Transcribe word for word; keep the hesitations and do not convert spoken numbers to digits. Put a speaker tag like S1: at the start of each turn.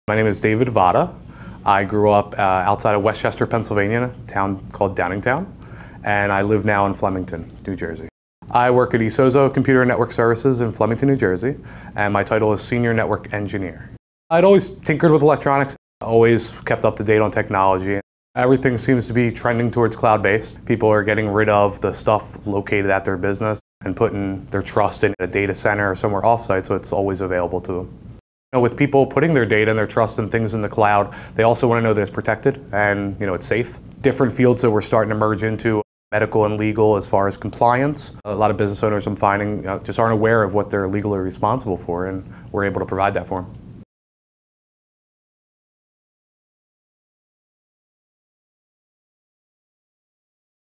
S1: My name is David Votta. I grew up uh, outside of Westchester, Pennsylvania, in a town called Downingtown, and I live now in Flemington, New Jersey. I work at eSOZO Computer and Network Services in Flemington, New Jersey, and my title is Senior Network Engineer. I'd always tinkered with electronics, always kept up to date on technology. Everything seems to be trending towards cloud-based. People are getting rid of the stuff located at their business and putting their trust in a data center or somewhere offsite, so it's always available to them. You know, with people putting their data and their trust in things in the cloud, they also want to know that it's protected and you know it's safe. Different fields that we're starting to merge into, medical and legal as far as compliance. A lot of business owners I'm finding uh, just aren't aware of what they're legally responsible for, and we're able to provide that for them.